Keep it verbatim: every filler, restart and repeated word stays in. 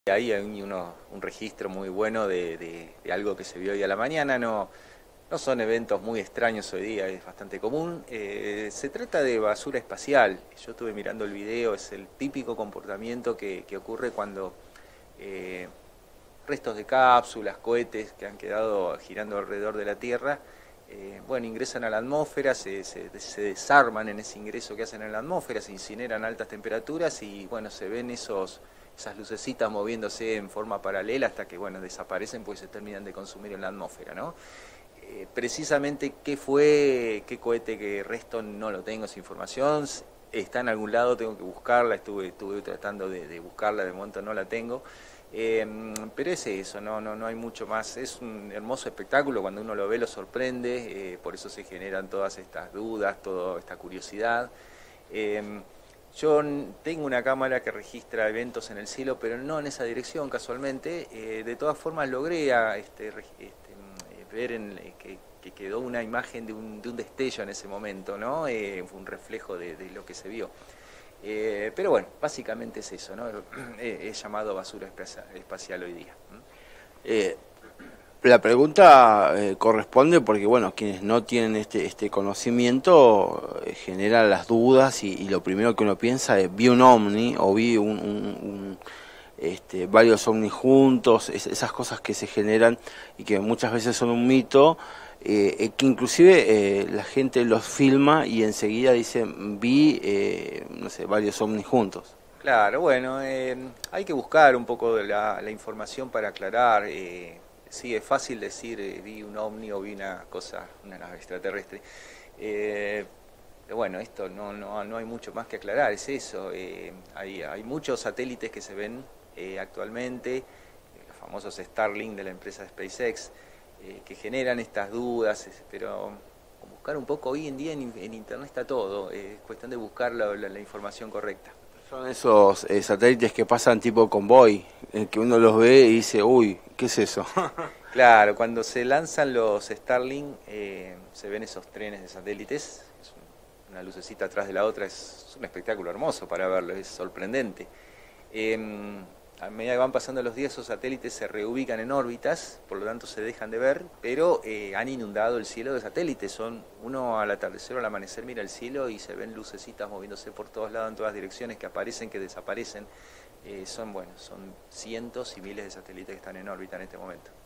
Ahí hay uno, un registro muy bueno de, de- de algo que se vio hoy a la mañana. No, no son eventos muy extraños hoy día, es bastante común. Eh, se trata de basura espacial. Yo estuve mirando el video, es el típico comportamiento que, que ocurre cuando eh, restos de cápsulas, cohetes que han quedado girando alrededor de la Tierra, eh, bueno, ingresan a la atmósfera, se, se, se desarman en ese ingreso que hacen en la atmósfera, se incineran a altas temperaturas y bueno, se ven esos, esas lucecitas moviéndose en forma paralela hasta que bueno, desaparecen pues se terminan de consumir en la atmósfera, ¿no? Eh, precisamente qué fue, qué cohete, qué resto, no lo tengo esa información. Está en algún lado, tengo que buscarla, estuve, estuve tratando de, de buscarla, de momento no la tengo. Eh, pero es eso, no, no, no hay mucho más. Es un hermoso espectáculo, cuando uno lo ve lo sorprende, eh, por eso se generan todas estas dudas, toda esta curiosidad. Eh, yo tengo una cámara que registra eventos en el cielo, pero no en esa dirección casualmente. Eh, de todas formas logré a, este, este, mm, ver en, eh, que, que, quedó una imagen de un, de un destello en ese momento, ¿no? Eh, fue un reflejo de, de lo que se vio. Eh, pero bueno, básicamente es eso, ¿no? Es llamado basura espacial hoy día. Eh, la pregunta eh, corresponde porque, bueno, quienes no tienen este este conocimiento eh, generan las dudas y, y lo primero que uno piensa es vi un ovni o vi un, un- un, este, varios ovnis juntos, es- esas cosas que se generan y que muchas veces son un mito, eh, eh, que inclusive eh, la gente los filma y enseguida dice vi, eh, no sé, varios ovnis juntos. Claro, bueno, eh, hay que buscar un poco de la, la información para aclarar. Eh, sí, es fácil decir eh, vi un ovni o vi una cosa, una nave extraterrestre. Eh, pero bueno, esto no, no, no hay mucho más que aclarar, es eso. Eh, hay, hay muchos satélites que se ven eh, actualmente, eh, los famosos Starlink de la empresa SpaceX, eh, que generan estas dudas, es- pero buscar un poco hoy en día en, en Internet está todo, eh, es cuestión de buscar la, la la información correcta. Son esos eh, satélites que pasan tipo convoy, en que uno los ve y dice, uy, ¿qué es eso? Claro, cuando se lanzan los Starlink eh, se ven esos trenes de satélites, es un- una lucecita atrás de la otra, es, es un espectáculo hermoso para verlo, es sorprendente. Eh, a medida que van pasando los días, esos satélites se reubican en órbitas, por lo tanto se dejan de ver, pero eh, han inundado el cielo de satélites. Son uno al atardecer o al amanecer mira el cielo y se ven lucecitas moviéndose por todos lados en todas direcciones que aparecen, que desaparecen. Eh, son bueno, son cientos y miles de satélites que están en órbita en este momento.